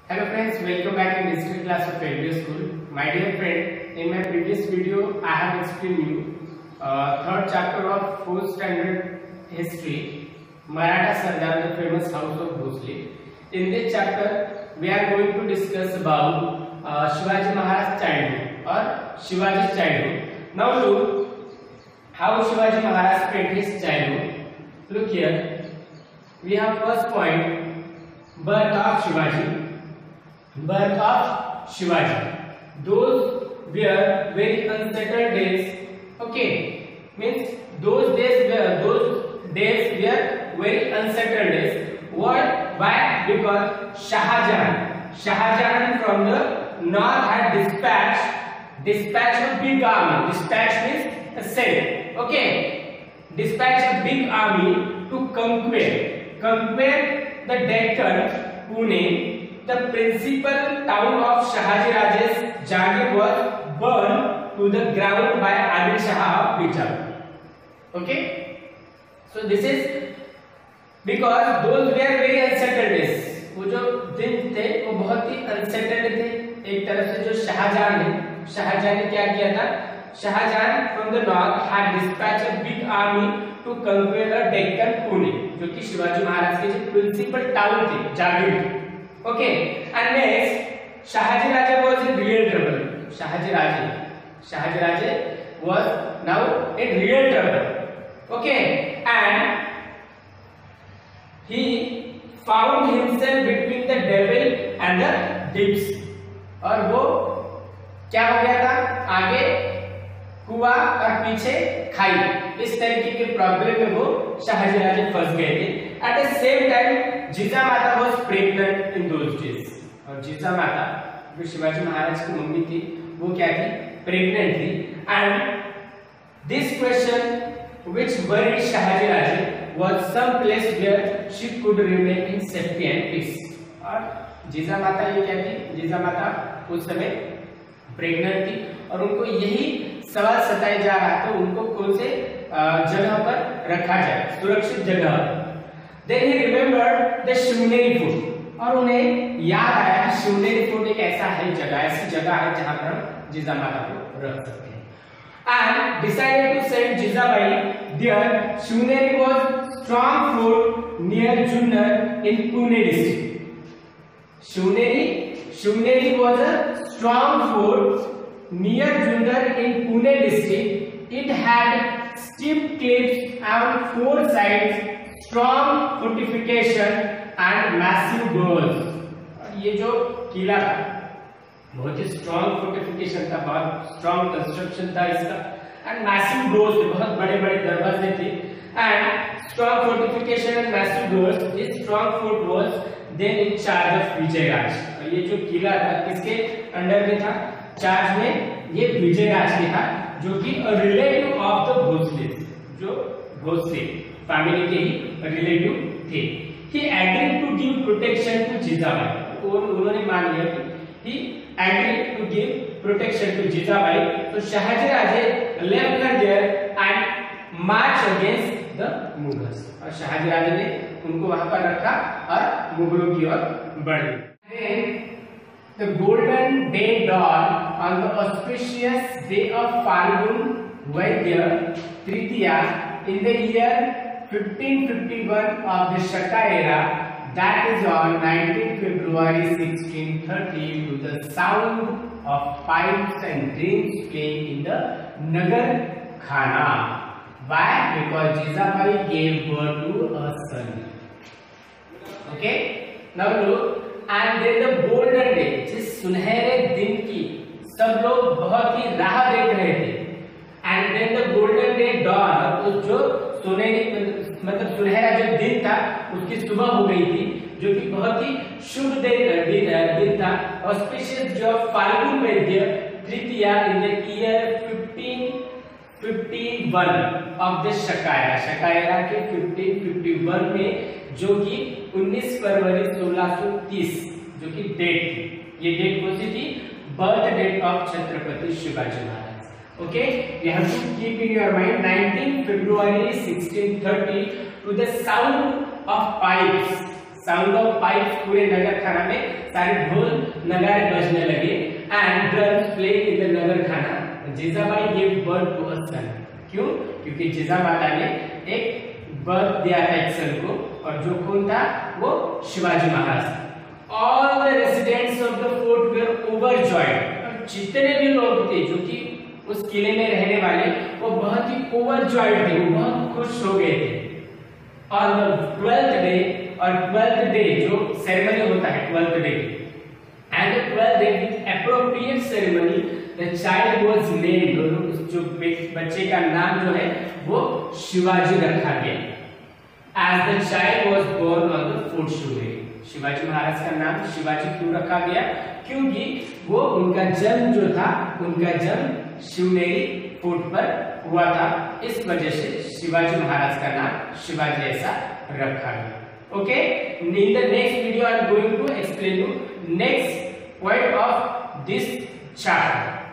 Hello friends, welcome back in digital class of LBS School. My dear friend, in my previous video I have explained you third chapter of 4th standard history, Maratha Sardar, the famous house of Bhosle. In this chapter we are going to discuss about Shivaji Maharaj childhood or Shivaji's childhood. Now look how Shivaji Maharaj spent his childhood. Look here, we have first point, birth of Shivaji. Birth of Shivaji. Those were very unsettled days. Okay, means those days were very unsettled days. What? Why? Because Shahjahan from the north had dispatched a big army. Dispatch means send. Okay, dispatch a big army to conquer the Deccan, Pune. The principal town of Shahaji Raje's Jagir was burned to the ground by Adil Shah of Bijapur. Okay, so this is because those were very unsettled days. वो जो दिन थे वो बहुत ही unsettled थे. एक तरफ से जो शाहजहां ने क्या किया था? Shahjahan from the north had dispatched a big army to conquer the Deccan, Pune, जो कि शिवाजी महाराज के जो प्रिंसिपल टाउन थे, जागीर. Okay, and next Shahaji Raja was in real trouble. Shahaji Raja was now in real trouble. Okay, and he found himself between the devil and the dips. और वो क्या हो गया था? आगे कुआं और पीछे खाई. इस तरीके के प्रॉब्लम में वो शाहजी राजा फंस गए थे. At the same time, Jijamata was pregnant in those days. और Jijamata जो शिवाजी महाराज की मम्मी थी वो क्या थी? Pregnant थी. And this question which worried Shahaji Raja was some place where she could remain in safety and peace. और Jijamata ये क्या थी? Jijamata उस समय प्रेग्नेंट थी और उनको यही सवाल सताया जा रहा था उनको कौन से जगह पर रखा जाए, सुरक्षित जगह. Then he remembered the Shivneri fort और उन्हें याद आया शिवनेरी फोर्ट एक ऐसी जगह है जहां पर हम जिजामाता को रख सकते हैं. And decided to send Jizabai there. Shivneri was strong fort near Junnar in Pune district. Shivneri was a strong fort near Junnar in Pune district. It had steep cliffs on four sides, strong fortification and massive walls. ये जो किला था बहुत ही strong fortification था, बहुत strong construction था इसका, and massive doors थे, बहुत बड़े बड़े दरवाजे थे. And strong fortification and massive doors. This strong fort was then in charge of Vijayraj. और ये जो किला था किसके अंडर में था? चार्ज में ये विजयराज के था, जो कि रिलेटिव ऑफ द भोसले, जो भोसले फैमिली के ही रिलेटिव थे. He agreed to give protection to Jizabai. उन्होंने मान लिया कि he agreed to give protection to Jizabai. So Shahaji Raja left her there and marched against the Mughals. और शाहजी राजा ने उनको वहां पर रखा और मुगलों की ओर बढ़े. Then the golden day dawned on the auspicious day of Falgun Vaidya Tritiya in the year 1551 of the Shaka era, that is on 19 February 1630, to the sound of pipes and drums playing in the Nagar Khana. Why? Because Jizabai gave birth to a son. Okay, now look, and then the golden day, जिस सुनहरे दिन की सब लोग बहुत ही राह देख रहे थे. And then the golden day dawn, तो जो मतलब सुनहरा जो दिन था उसकी सुबह हो गई थी, जो कि बहुत ही शुभ दिन था. ऑस्पिशियस जो फाल्गुन वैद्य तृतीया in the year 1551 of the शकायरा के 1551 में, जो कि 19 फरवरी 1630 जो कि डेट थी. ये डेट कौन सी थी? Birth date of Chhatrapati Shivaji Maharaj. Okay, you have to keep in your mind 19 February 1630 to the sound of pipes. Sound of pipes पूरे नगर खाना में सारे ढोल नगाड़े बजने लगे and drums play in the नगर खाना। Jijabai give birth to a son. क्यों? क्योंकि जिजामाता ने एक बर्थ दिया था एक सन को, और जो कौन था? वो Shivaji Maharaj. All the residents of the fort were overjoyed. जितने भी लोग थे जो कि उस किले में रहने वाले, वो बहुत ही ओवरजॉयड थे, वो बहुत खुश हो गए थे। ऑन द 12th डे, और 12th डे जो सेरेमनी होता है 12th day, and the 12th day with appropriate ceremony the child was named. उस जो बच्चे का नाम जो है वो शिवाजी रखा गया। As the child was born on the fort Shivneri. Shivaji Maharaj का नाम शिवाजी क्यों रखा गया? क्योंकि वो उनका जन्म जो था, उनका जन्म शिवनेरी फोर्ट पर हुआ था, इस वजह से शिवाजी महाराज का नाम शिवाजी ऐसा रखा गया। Okay, in the next video I am going to explain you next point of this chapter.